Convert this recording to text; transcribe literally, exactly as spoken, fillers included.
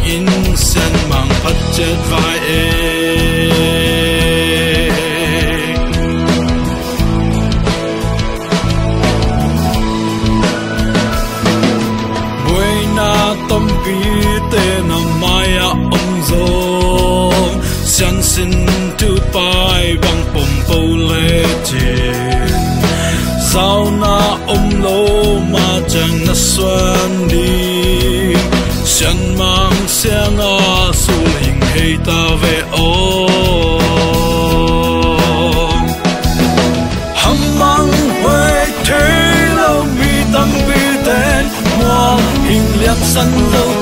in sen mang phat chet vai e buena tom pi te na maya ong zo sian sin tu pai bang pom po le chi sao na om lo ma chang na suan đi sian mang siang a su ling hei ta ve o hang mang huai thế lo mi tâm bi ten mo hình liang san lo